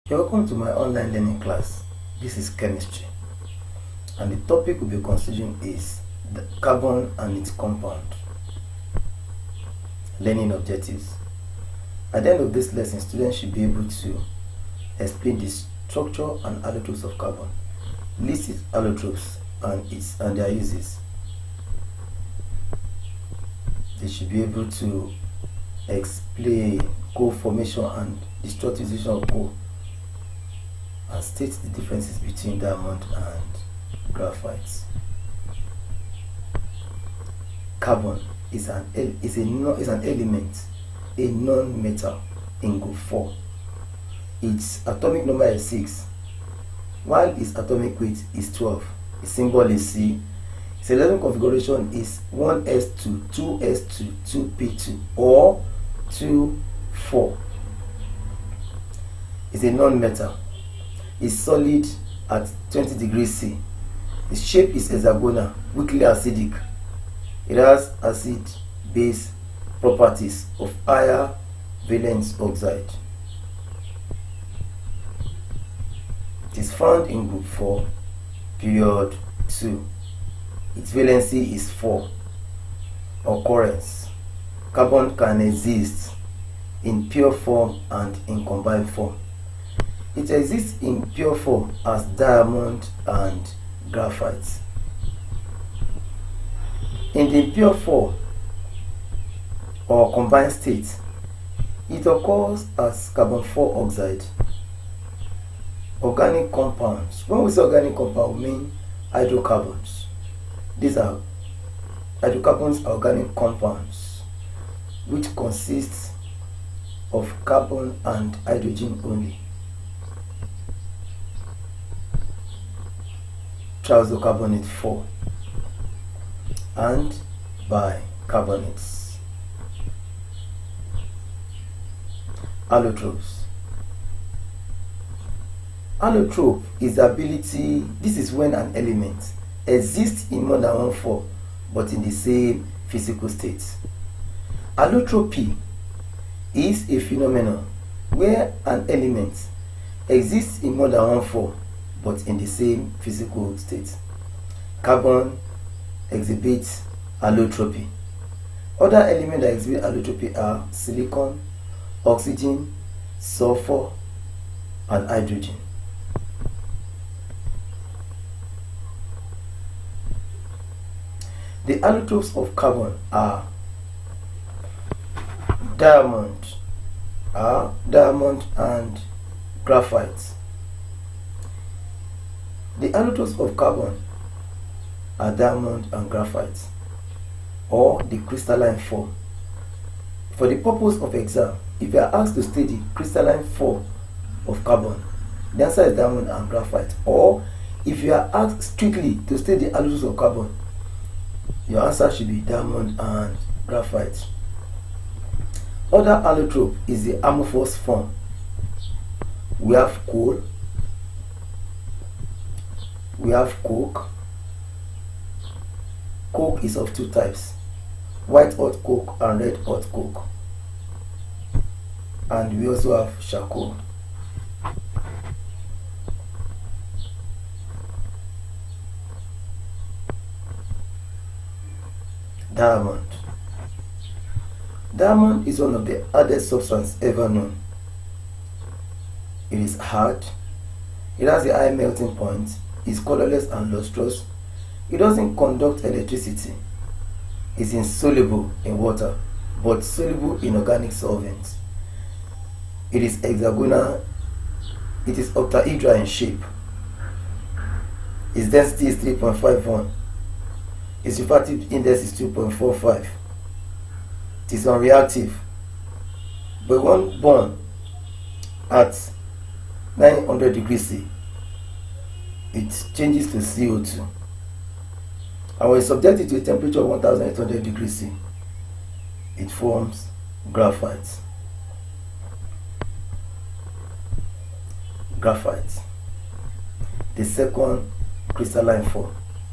Welcome to my online learning class. This is chemistry, and the topic we'll be considering is the carbon and its compound. Learning objectives. At the end of this lesson, students should be able to explain the structure and allotropes of carbon, list its allotropes and their uses. They should be able to explain coal formation and destructivization of coal, and state the differences between diamond and graphite. Carbon is an element, a non-metal in group 4. Its atomic number is 6, while its atomic weight is 12. Its symbol is C. Its electron configuration is 1s2, 2s2, 2p2, or 2,4. It's a non-metal. Is solid at 20 degrees C. Its shape is hexagonal, weakly acidic. It has acid-base properties of higher valence oxide. It is found in group 4, period 2. Its valency is 4. Occurrence. Carbon can exist in pure form and in combined form. It exists in pure form as diamond and graphite. In the pure form or combined state, it occurs as carbon 4 oxide. Organic compounds. When we say organic compound, we mean hydrocarbons. These are hydrocarbons, are organic compounds which consist of carbon and hydrogen only. Triazocarbonate 4 and bicarbonates. Allotropes. Allotrope is the ability, this is when an element exists in more than one form but in the same physical state. Allotropy is a phenomenon where an element exists in more than one form but in the same physical state. Carbon exhibits allotropy. Other elements that exhibit allotropy are silicon, oxygen, sulfur, and hydrogen. The allotropes of carbon are diamond and graphite. The allotropes of carbon are diamond and graphite, or the crystalline form. For the purpose of exam, if you are asked to state the crystalline form of carbon, the answer is diamond and graphite. Or if you are asked strictly to state the allotropes of carbon, your answer should be diamond and graphite. Other allotrope is the amorphous form. We have coal, we have coke. Coke is of two types, white hot coke and red hot coke. And we also have charcoal. Diamond. Diamond is one of the hardest substances ever known. It is hard, it has a high melting point, is colorless and lustrous, it doesn't conduct electricity, it's insoluble in water but soluble in organic solvents. It is hexagonal, it is octahedral in shape, its density is 3.51, its refractive index is 2.45. It is unreactive, but when born at 900 degrees C, it changes to CO2. And when subjected to a temperature of 1800 degrees C, it forms graphite. Graphite, the second crystalline form.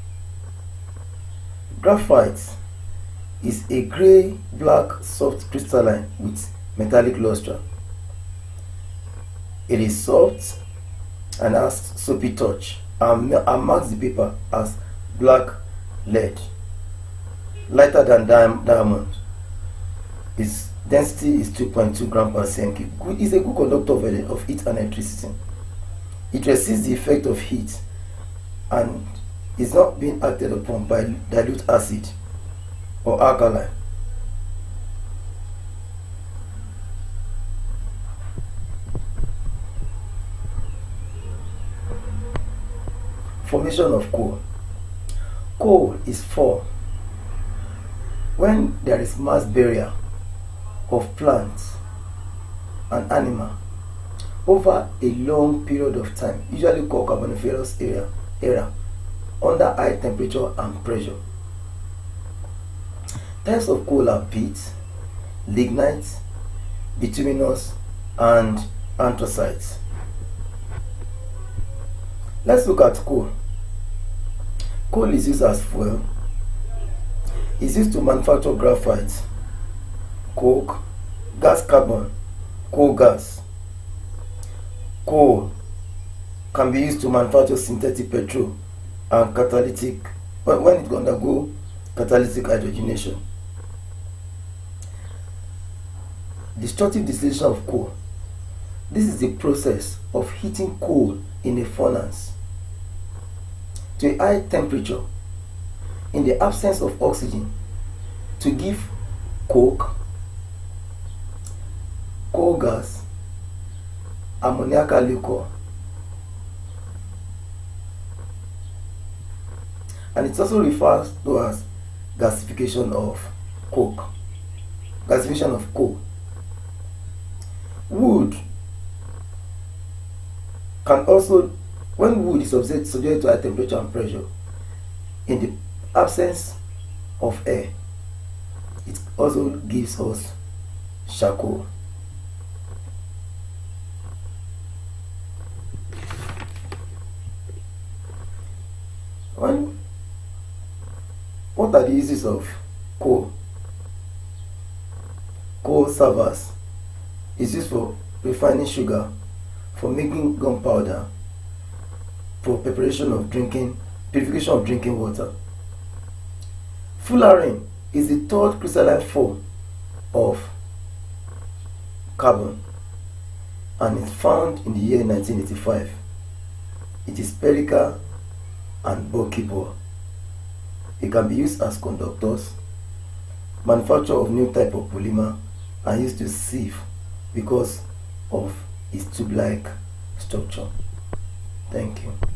Graphite is a grey-black soft crystalline with metallic luster. It is soft and has soapy touch, and marks the paper as black lead. Lighter than diamond. Its density is 2.2 grams per cm. It is a good conductor of heat and electricity. It resists the effect of heat and is not being acted upon by dilute acid or alkali. Formation of coal. Coal is formed when there is mass burial of plants and animal over a long period of time, usually called Carboniferous era, under high temperature and pressure. Types of coal are peat, lignite, bituminous, and anthracite. Let's look at coal. Coal is used as fuel. It's used to manufacture graphite, coke, gas carbon, coal gas. Coal can be used to manufacture synthetic petrol and catalytic, when it undergo catalytic hydrogenation. Destructive distillation of coal. This is the process of heating coal in a furnace to a high temperature in the absence of oxygen to give coke, coal gas, ammoniacal liquor, and it's also referred to as gasification of coke, gasification of coal. Wood can also, when wood is subject to high temperature and pressure, in the absence of air, it also gives us charcoal. What are the uses of coal? Coal servers is used for refining sugar, for making gunpowder, for purification of drinking water. Fullerene is the third crystalline form of carbon and is found in the year 1985. It is spherical and bulkable. It can be used as conductors, manufacture of new type of polymer, and used to sieve because of its tube-like structure. Thank you.